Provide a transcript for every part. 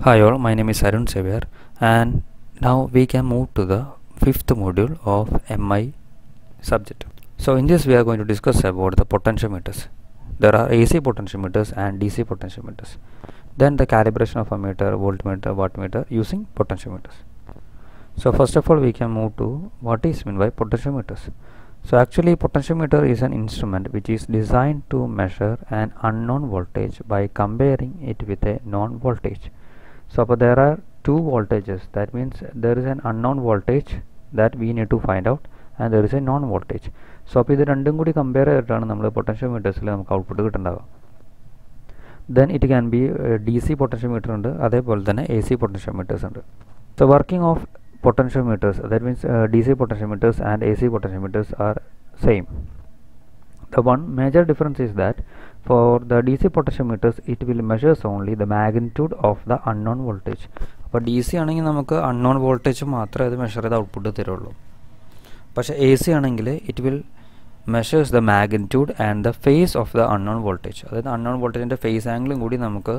Hi all, my name is Arun Xavier, and now we can move to the fifth module of MI subject. So in this we are going to discuss about the potentiometers. There are AC potentiometers and DC potentiometers. Then the calibration of ammeter, voltmeter, wattmeter using potentiometers. So first of all we can move to what is meant by potentiometers. So actually potentiometer is an instrument which is designed to measure an unknown voltage by comparing it with a known voltage. So there are two voltages, that means there is an unknown voltage that we need to find out and there is a known voltage. So this രണ്ടും കൂടി compare ചെയ്തിട്ടാണ് നമ്മൾ പൊട്ടൻഷ്യോമീറ്റേഴ്സിൽ നമുക്ക് output കിട്ടുന്നുണ്ടാവുക. Then it can be DC potentiometer ഉണ്ട്, അതേപോലെ തന്നെ AC potentiometers ഉണ്ട്. So working of potentiometers, that means DC potentiometers and AC potentiometers are same. The one major difference is that for the DC potentiometers it will measures only the magnitude of the unknown voltage. അപ്പോൾ DC ആണെങ്കിൽ നമുക്ക് unknown voltage മാത്രമേ അത് measure ചെയ്ത് output തരുള്ളൂ. പക്ഷേ AC ആണെങ്കിൽ it will measures the magnitude and the phase of the unknown voltage. അതായത് unknown voltageൻ്റെ phase ആംഗിളും കൂടി നമുക്ക്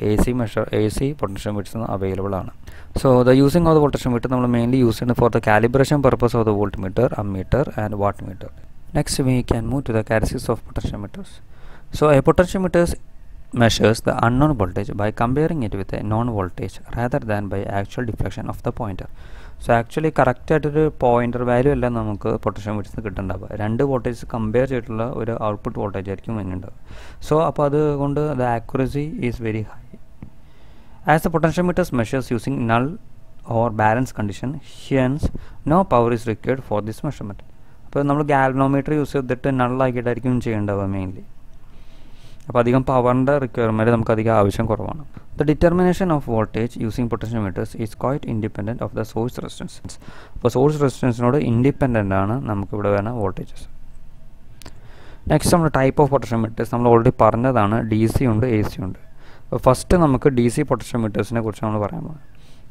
AC potentiometers അവൈലബിൾ ആണ്. So the using of the potentiometer നമ്മൾ mainly use it for the calibration purpose of the voltmeter, ammeter and wattmeter. Next we can move to the characteristics of potentiometers. So a potentiometer measures the unknown voltage by comparing it with a known voltage rather than by actual deflection of the pointer. So actually correct ആയിട്ടൊരു pointer value അല്ല നമുക്ക് പൊട്ടൻഷ്യോമീറ്റേഴ്സിന് കിട്ടുന്നുണ്ടാവുക. രണ്ട് voltage compare ചെയ്തിട്ടുള്ള ഒരു output voltage ആയിരിക്കും വരുന്നുണ്ടാവുക. So അപ്പോൾ അതുകൊണ്ട് the accuracy is very high. As the potentiometers measures using null or balance condition, hence no power is required for this measurement. അപ്പോൾ നമ്മൾ ഗാൽവനോമീറ്റർ യൂസ് ചെയ്തിട്ട് നള്ളാക്കിയിട്ടായിരിക്കും ചെയ്യേണ്ടത് മെയിൻലി. അപ്പോൾ അധികം പവറിൻ്റെ റിക്വയർമെൻറ്റ് നമുക്ക് അധികം ആവശ്യം കുറവാണ്. The determination of voltage using potentiometers is quite independent of the source resistance. അപ്പോൾ സോഴ്സ് റെസിസ്റ്റൻസിനോട് ഇൻഡിപെൻഡൻ്റ് ആണ് നമുക്കിവിടെ വരുന്ന വോൾട്ടേജസ്. നെക്സ്റ്റ് നമ്മൾ ടൈപ്പ് ഓഫ് പൊട്ടൻഷ്യോമീറ്റേഴ്സ് നമ്മൾ ഓൾറെഡി പറഞ്ഞതാണ്, DC ഉണ്ട്, AC ഉണ്ട്. അപ്പോൾ ഫസ്റ്റ് നമുക്ക് DC പൊട്ടൻഷ്യോമീറ്റേഴ്സിനെ കുറിച്ച് നമ്മൾ പറയാൻ പോകുന്നത്.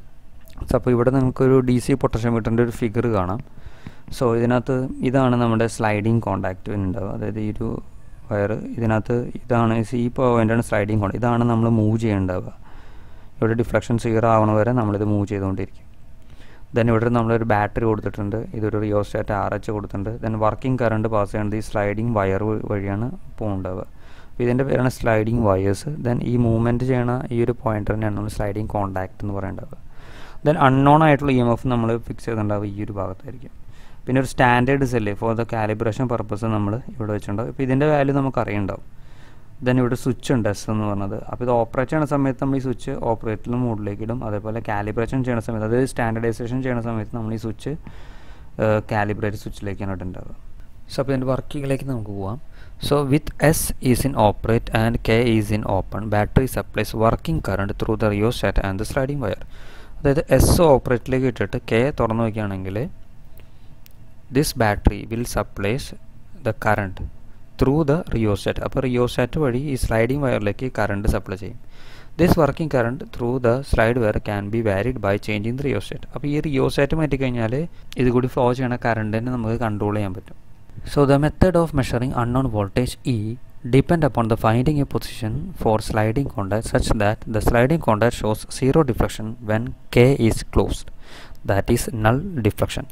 സോ അപ്പോൾ ഇവിടെ നമുക്കൊരു DC പൊട്ടൻഷ്യോമീറ്ററിൻ്റെ ഒരു ഫിഗർ കാണാം. സോ ഇതിനകത്ത് ഇതാണ് നമ്മുടെ സ്ലൈഡിങ് കോണ്ടാക്റ്റ് ഉണ്ടാവുക, അതായത് ഈ ഒരു വയർ ഇതിനകത്ത് ഇതാണ് ഈ പോയിൻ്റാണ് സ്ലൈഡിങ് കോണ്ടാക്ട്. ഇതാണ് നമ്മൾ മൂവ് ചെയ്യേണ്ടാവുക. ഇവിടെ ഡിഫ്ലക്ഷൻ 0 ആവണ വരെ നമ്മളിത് മൂവ് ചെയ്തുകൊണ്ടിരിക്കും. ദെൻ ഇവിടെ നമ്മളൊരു ബാറ്ററി കൊടുത്തിട്ടുണ്ട്, ഇതൊരു റിയോസ്റ്റാറ്റ് RH കൊടുത്തിട്ടുണ്ട്. ദെൻ വർക്കിംഗ് കറണ്ട് പാസ് ചെയ്യേണ്ടത് ഈ സ്ലൈഡിങ് വയർ വഴിയാണ് പോകുന്നുണ്ടാവുക. അപ്പോൾ ഇതിൻ്റെ പേരാണ് സ്ലൈഡിങ് വയേഴ്സ്. ദെൻ ഈ മൂവ്മെൻറ്റ് ചെയ്യണ ഈ ഒരു പോയിൻ്ററിനെയാണ് നമ്മൾ സ്ലൈഡിങ് കോണ്ടാക്ട് എന്ന് പറയേണ്ടത്. ദെൻ അൺനോൺ ആയിട്ടുള്ള EMF നമ്മൾ ഫിക്സ് ചെയ്തിട്ടുണ്ടാവുക ഈ ഒരു ഭാഗത്തായിരിക്കും. പിന്നെ ഒരു standard cell for the calibration purpose നമ്മൾ ഇവിടെ വെച്ചിട്ടുണ്ടാവും. ഇപ്പോൾ ഇതിൻ്റെ വാല്യൂ നമുക്ക് അറിയുണ്ടാവും. ദെൻ ഇവിടെ സ്വിച്ച് ഉണ്ട് S എന്ന് പറഞ്ഞത്. അപ്പോൾ ഇത് ഓപ്പറേറ്റ് ചെയ്യുന്ന സമയത്ത് നമ്മൾ ഈ സ്വിച്ച് ഓപ്പറേറ്ററിൽ മോഡിലേക്ക് ഇടും. അതേപോലെ കാലിബ്രേഷൻ ചെയ്യുന്ന സമയത്ത്, അതായത് സ്റ്റാൻഡർഡൈസേഷൻ ചെയ്യുന്ന സമയത്ത് നമ്മൾ ഈ സ്വിച്ച് കാലിബ്രേറ്റ് സ്വിച്ചിലേക്കാണ് ഇട്ടുണ്ടാവുക. സോ അപ്പോൾ ഇതിൻ്റെ വർക്കിങ്ങിലേക്ക് നമുക്ക് പോവാം. So with S is in operate and K is in open, battery supplies working current through the rheostat and the sliding wire. അതായത് S ഓപ്പറേറ്റിലേക്ക് ഇട്ടിട്ട് K തുറന്നു വയ്ക്കുകയാണെങ്കിൽ this battery will supplies the current through the rheostat. അപ്പോൾ rheostat വഴി ഈ sliding വയറിലേക്ക് current supply ചെയ്യും. This working current through the slide wire can be varied by changing the rheostat. അപ്പോൾ ഈ റിയോസ്റ്റാറ്റ് മാറ്റിക്കഴിഞ്ഞാൽ ഇത് കൂടി ഫ്ലോ ചെയ്യണ കറണ്ടിനെ നമുക്ക് കൺട്രോൾ ചെയ്യാൻ പറ്റും. So the method of measuring unknown voltage depend upon the finding a position for sliding contact such that the sliding contact shows zero deflection when K is closed, that is null deflection.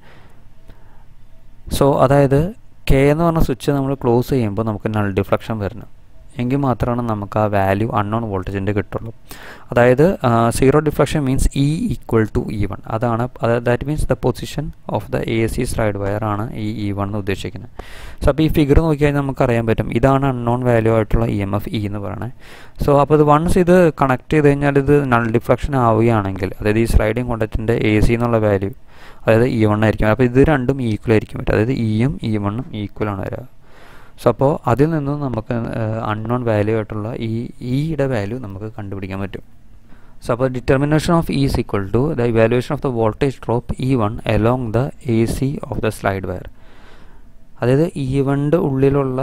So അതായത് K എന്ന് പറഞ്ഞ switch നമ്മൾ close ചെയ്യുമ്പോൾ നമുക്ക് null deflection വരണം, എങ്കിൽ മാത്രമാണ് നമുക്ക് ആ വാല്യൂ അൺനോൺ വോൾട്ടേജിൻ്റെ കിട്ടുള്ളൂ. അതായത് zero deflection means E = E1. അതാണ് that means the position of the AC slide wire ആണ് ഈ E1 എന്ന് ഉദ്ദേശിക്കുന്നത്. സോ അപ്പോൾ ഈ ഫിഗർ നോക്കിയാൽ നമുക്കറിയാൻ പറ്റും ഇതാണ് അൺനോൺ വാല്യൂ ആയിട്ടുള്ള EMF E എന്ന് പറയുന്നത്. സോ അപ്പോൾ ഇത് വൺസ് ഇത് കണക്ട് ചെയ്ത് കഴിഞ്ഞാൽ ഇത് നൾ ഡിഫ്ലക്ഷൻ ആവുകയാണെങ്കിൽ, അതായത് ഈ സ്ലൈഡിങ് കോണ്ടാക്റ്റിൻ്റെ AC എന്നുള്ള വാല്യൂ അതായത് E1 ആയിരിക്കും. അപ്പോൾ ഇത് രണ്ടും ഈക്വൽ ആയിരിക്കും വരിക, അതായത് Eയും E1ഉം ഈക്വലാണ് വരിക. സോ അപ്പോൾ അതിൽ നിന്നും നമുക്ക് അൺനോൺ വാല്യൂ ആയിട്ടുള്ള Eയുടെ വാല്യൂ നമുക്ക് കണ്ടുപിടിക്കാൻ പറ്റും. സോ അപ്പോൾ determination of E = the evaluation of the voltage drop E1 along the AC of the slide wire. അതായത് E1ൻ്റെ ഉള്ളിലുള്ള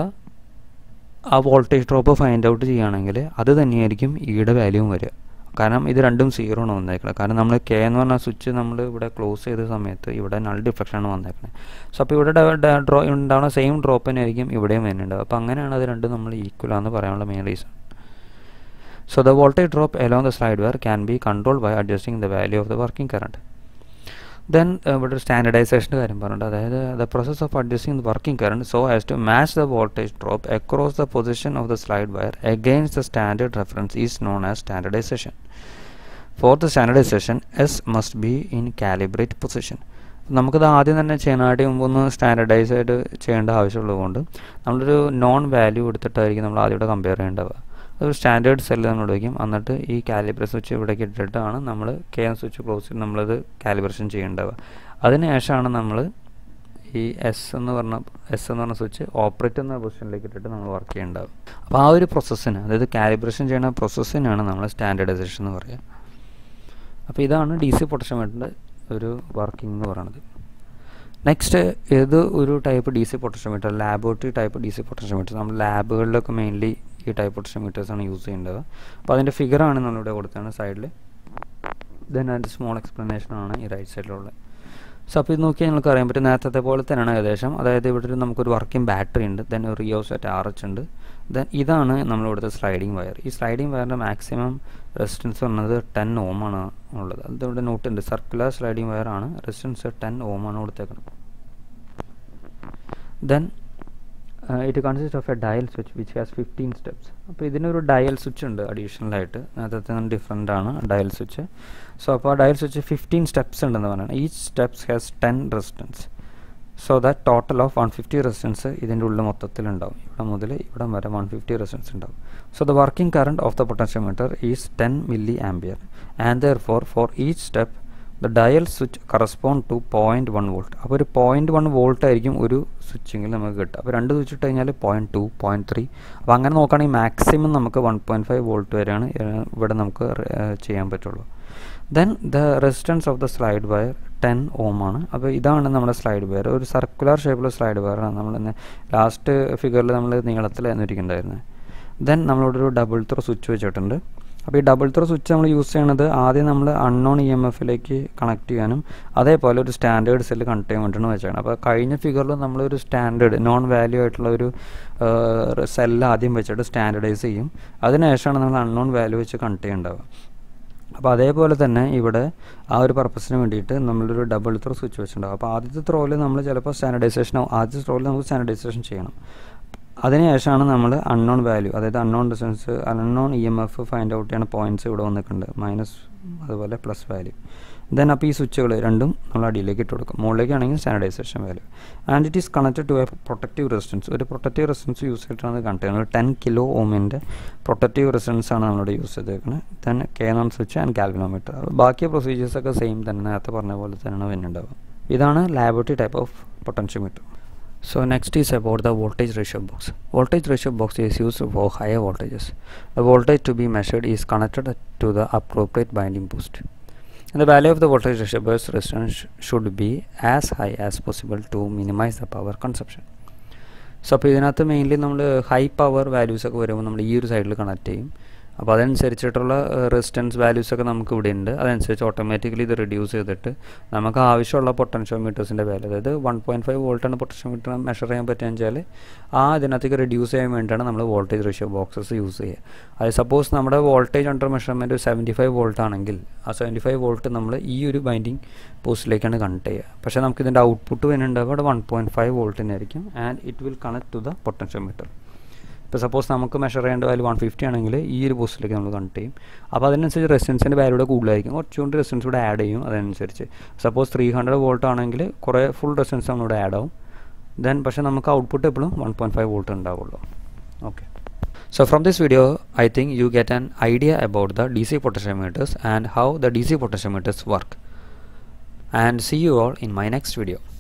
ആ വോൾട്ടേജ് ഡ്രോപ്പ് ഫൈൻഡ് ഔട്ട് ചെയ്യുകയാണെങ്കിൽ അത് തന്നെയായിരിക്കും Eയുടെ വാല്യൂവും വരിക. കാരണം ഇത് രണ്ടും 0 ആണ് വന്നേക്കുന്നത്. കാരണം നമ്മൾ K എന്ന് പറഞ്ഞ സ്വിച്ച് നമ്മൾ ഇവിടെ ക്ലോസ് ചെയ്ത സമയത്ത് ഇവിടെ നൾ ഡിഫ്ലക്ഷൻ ആണ് വന്നേക്കുന്നത്. സോ അപ്പോൾ ഇവിടെ ഉണ്ടാവുന്ന സെയിം ഡ്രോപ്പ് തന്നെ ആയിരിക്കും ഇവിടെയും വരുന്നുണ്ടാവും. അപ്പോൾ അങ്ങനെയാണ് അത് രണ്ടും നമ്മൾ ഈക്വൽ ആണെന്ന് പറയാനുള്ള main reason. So the voltage drop along the slide wire can be controlled by adjusting the value of the working current. Then standardization the process of adjusting the working current so as to match the voltage drop across the position of the slide wire against the standard reference is known as standardization. For the standardization, S must be in calibrate position. നമുക്കത് ആദ്യം തന്നെ ചെയ്യാനായിട്ട് മുമ്പ് ഒന്ന് standardise ആയിട്ട് ചെയ്യേണ്ട ആവശ്യമുള്ളതുകൊണ്ട് നമ്മളൊരു non value എടുത്തിട്ടായിരിക്കും നമ്മൾ ആദ്യം ഇവിടെ കമ്പയർ ചെയ്യേണ്ടത്. ഒരു സ്റ്റാൻഡേർഡ് സെല്ല് നമ്മൾ വയ്ക്കും. എന്നിട്ട് ഈ കാലിബ്രേഷൻ സ്വിച്ച് ഇവിടേക്ക് ഇട്ടിട്ടാണ് നമ്മൾ കെ എം സ്വിച്ച് ക്ലോസ് ചെയ്ത് നമ്മളത് കാലിബ്രേഷൻ ചെയ്യേണ്ടത്. അതിനുശേഷമാണ് നമ്മൾ ഈ എസ് എന്ന് പറഞ്ഞ സ്വിച്ച് ഓപ്പറേറ്റ് എന്ന പൊസിഷനിലേക്ക് ഇട്ടിട്ട് നമ്മൾ വർക്ക് ചെയ്യേണ്ടത്. അപ്പോൾ ആ ഒരു പ്രോസസ്സിന്, അതായത് കാലിബ്രേഷൻ ചെയ്യുന്ന പ്രോസസ്സിനാണ് നമ്മൾ സ്റ്റാൻഡർഡൈസേഷൻ എന്ന് പറയുക. അപ്പോൾ ഇതാണ് ഡി സി പൊട്ടൻഷ്യോമീറ്ററിൻ്റെ ഒരു വർക്കിംഗ് എന്ന് പറയുന്നത്. നെക്സ്റ്റ് ഏത് ഒരു type D C potentiometer, laboratory type D C potentiometer, നമ്മൾ ലാബുകളിലൊക്കെ മെയിൻലി ഈ ടൈപ്പ് പൊട്ടൻഷ്യോമീറ്റേഴ്സാണ് യൂസ് ചെയ്യേണ്ടത്. അപ്പോൾ അതിൻ്റെ ഫിഗറാണ് നമ്മളിവിടെ കൊടുത്തതാണ് സൈഡിൽ. ദെൻ അതിൻ്റെ സ്മോൾ എക്സ്പ്ലനേഷനാണ് ഈ റൈറ്റ് സൈഡിലുള്ളത്. സോ അപ്പോൾ ഇത് നോക്കിയാൽ നിങ്ങൾക്ക് അറിയാൻ പറ്റും നേരത്തെ പോലെ തന്നെയാണ് ഏകദേശം. അതായത് ഇവിടെ നമുക്കൊരു വർക്കിംഗ് ബാറ്ററി ഉണ്ട്, ദെൻ ഒരു റിയോസെറ്റ് RH ഉണ്ട്, ദെൻ ഇതാണ് നമ്മളിവിടുത്തെ സ്ലൈഡിങ് വയർ. ഈ സ്ലൈഡിങ് വയറിൻ്റെ മാക്സിമം റെസിസ്റ്റൻസ് പറഞ്ഞത് 10 ohm ആണ് ഉള്ളത്. അതിവിടെ നോട്ടുണ്ട്, സർക്കുലർ സ്ലൈഡിങ് വയർ ആണ്, റെസിസ്റ്റൻസ് 10 ohm ആണ് കൊടുത്തേക്കുന്നത്. Then it consist of a dial switch which has 15 steps. അപ്പോൾ ഇതിനൊരു ഡയൽ സ്വിച്ച് ഉണ്ട് അഡീഷണലായിട്ട്, നേരത്തെ ഡിഫറെൻ്റ് ആണ് ഡയൽ സ്വിച്ച്. സോ അപ്പോൾ ആ ഡയൽ സ്വിച്ച് 15 സ്റ്റെപ്സ് ഉണ്ടെന്ന് പറയുന്നത്. Each steps has 10 resistance. So that total of 150 resistance ഇതിൻ്റെ ഉള്ളിൽ മൊത്തത്തിലുണ്ടാവും. ഇവിടെ മുതൽ ഇവിടെ വരെ 150 റെസിസ്റ്റൻസ് ഉണ്ടാവും. So the working current of the potentiometer is 10 mA and therefore for each step the dial switch correspond to 0.1 volt. അപ്പോൾ ഒരു 0.1 volt ആയിരിക്കും ഒരു സ്വിച്ചിങ്ങിൽ നമുക്ക് കിട്ടുക. അപ്പോൾ രണ്ട് സ്വിച്ച് ഇട്ട് കഴിഞ്ഞാൽ 0.2, 0.3. അപ്പോൾ അങ്ങനെ നോക്കുകയാണെങ്കിൽ മാക്സിമം നമുക്ക് 1.5 volt വരെയാണ് ഇവിടെ നമുക്ക് ചെയ്യാൻ പറ്റുള്ളൂ. Then the resistance of the slide wire 10 ohm ആണ്. അപ്പോൾ ഇതാണ് നമ്മുടെ സ്ലൈഡ് വയർ, ഒരു സർക്കുലർ ഷേപ്പിലുള്ള സ്ലൈഡ് വയറാണ്. നമ്മൾ ലാസ്റ്റ് ഫിഗറിൽ നമ്മൾ നീളത്തിലായിരുന്നു ഇരിക്കുന്നുണ്ടായിരുന്നത്. ദെൻ നമ്മളിവിടെ ഒരു ഡബിൾ ത്രോ സ്വിച്ച് വെച്ചിട്ടുണ്ട്. അപ്പോൾ ഈ ഡബിൾ ത്രോ സ്വിച്ച് നമ്മൾ യൂസ് ചെയ്യണത് ആദ്യം നമ്മൾ അൺനോൺ EMFിലേക്ക് കണക്ട് ചെയ്യാനും അതേപോലെ ഒരു സ്റ്റാൻഡേർഡ് സെല്ല് കണക്ട് ചെയ്യാൻ വേണ്ടിയിട്ടാണ് വെച്ചാണ്. അപ്പോൾ കഴിഞ്ഞ ഫിഗറിൽ നമ്മളൊരു സ്റ്റാൻഡേർഡ് നോൺ വാല്യൂ ആയിട്ടുള്ള ഒരു സെല്ല് ആദ്യം വെച്ചിട്ട് സ്റ്റാൻഡേർഡൈസ് ചെയ്യും. അതിനുശേഷമാണ് നമ്മൾ അൺനോൺ വാല്യൂ വെച്ച് കണക്ട് ചെയ്യേണ്ടത്. അപ്പോൾ അതേപോലെ തന്നെ ഇവിടെ ആ ഒരു പർപ്പസിന് വേണ്ടിയിട്ട് നമ്മളൊരു ഡബിൾ ത്രോ സ്വിച്ച് വെച്ചിട്ടുണ്ടാകും. അപ്പോൾ ആദ്യത്തെ ത്രോയിൽ നമ്മൾ ചിലപ്പോൾ ആദ്യത്തെ ത്രോയിൽ നമുക്ക് സ്റ്റാൻഡർഡൈസേഷൻ ചെയ്യണം. അതിനുശേഷമാണ് നമ്മൾ അൺനോൺ വാല്യൂ, അതായത് unknown resistance, unknown EMF find out ചെയ്യുന്ന പോയിൻറ്റ്സ് ഇവിടെ വന്നിട്ടുണ്ട്, മൈനസ് അതുപോലെ പ്ലസ് വാല്യൂ. ദെൻ അപ്പോൾ ഈ സ്വിച്ചുകൾ രണ്ടും നമ്മൾ അടിയിലേക്ക് ഇട്ട് കൊടുക്കും. മുകളിലേക്കാണെങ്കിൽ standardization value. And it is connected to a protective resistance. ഒരു പ്രൊട്ടക്റ്റീവ് റെസിസ്റ്റൻസ് യൂസ് ചെയ്തിട്ടാണ് കണക്ട് ചെയ്യുന്നത്. 10 kilo ohmൻ്റെ പ്രൊട്ടക്റ്റീവ് റെസിസ്റ്റൻസ് ആണ് നമ്മളിവിടെ യൂസ് ചെയ്തേക്കുന്നത്. Then K1 switch and galvanometer. ബാക്കി പ്രൊസീജിയേഴ്സൊക്കെ സെയിം തന്നെ, നേരത്തെ പറഞ്ഞ പോലെ തന്നെയാണ് വരുന്നുണ്ടാവുക. ഇതാണ് laboratory type of potentiometer. So next is about the voltage ratio box. Voltage ratio box is used for higher voltages. The voltage to be measured is connected to the appropriate binding boost. And the value of the voltage ratio box resistance should be as high as possible to minimize the power consumption. So അപ്പോൾ ഇതിനകത്ത് mainly നമ്മൾ high power values ഒക്കെ വരുമ്പോൾ നമ്മൾ ഈ ഒരു സൈഡിൽ connect ചെയ്യും. അപ്പോൾ അതനുസരിച്ചിട്ടുള്ള റെസിസ്റ്റൻസ് വാല്യൂസൊക്കെ നമുക്ക് ഇവിടെ ഉണ്ട്. അതനുസരിച്ച് ഓട്ടോമാറ്റിക്കലി ഇത് റിഡ്യൂസ് ചെയ്തിട്ട് നമുക്ക് ആവശ്യമുള്ള പൊട്ടൻഷ്യോമീറ്റേഴ്സിൻ്റെ വാല്യൂ, അതായത് 1.5 volt പൊട്ടൻഷ്യോമീറ്റർ മെഷർ ചെയ്യാൻ പറ്റുക വെച്ചാൽ ആ ഇതിനകത്തേക്ക് റിഡ്യൂസ് ചെയ്യാൻ വേണ്ടിയാണ് നമ്മൾ വോൾട്ടേജ് റേഷ്യോ ബോക്സസ് യൂസ് ചെയ്യുക. അത് സപ്പോസ് നമ്മുടെ വോൾട്ടേജ് അണ്ടർ മെഷർമെൻറ്റ് 75 volt ആണെങ്കിൽ ആ 75 volt നമ്മൾ ഈ ഒരു ബൈൻഡിങ് പോസ്റ്റിലേക്കാണ് കണക്ട് ചെയ്യുക. പക്ഷേ നമുക്ക് ഇതിൻ്റെ ഔട്ട്പുട്ട് വരുന്നുണ്ടാവുക അവിടെ 1.5 volt ആയിരിക്കും. And it will connect to the potentiometer. ഇപ്പോൾ സപ്പോസ് നമുക്ക് മെഷർ ചെയ്യേണ്ട വാല്യൂ 150 ആണെങ്കിൽ ഈ ഒരു പോസ്റ്റിലേക്ക് നമ്മൾ കണക്ട് ചെയ്യും. അപ്പോൾ അതിനനുസരിച്ച് റെസിസ്റ്റൻസിൻ്റെ വാല്യൂടെ കൂടുതലായിരിക്കും, കുറച്ചുകൊണ്ട് റെസിസ്റ്റൻസ് ഇവിടെ ആഡ് ചെയ്യും. അതനുസരിച്ച് സപ്പോസ് 300 volt ആണെങ്കിൽ കുറേ ഫുൾ റെസിസ്റ്റൻസ് നമ്മളിവിടെ ആഡ് ആവും. ദെൻ പക്ഷേ നമുക്ക് ഔട്ട്പുട്ട് എപ്പോഴും 1.5 volt ഉണ്ടാവുള്ളൂ. Okay, so from this video I think you get an idea about the DC potentiometers and how the DC potentiometers work, and see you all in my next video.